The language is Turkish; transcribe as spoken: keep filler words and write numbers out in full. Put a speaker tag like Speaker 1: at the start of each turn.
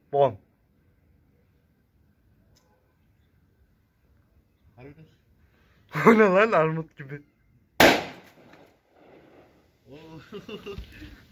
Speaker 1: Bom.
Speaker 2: Harbiden.
Speaker 1: O ne lan, armut gibi.
Speaker 2: Oo.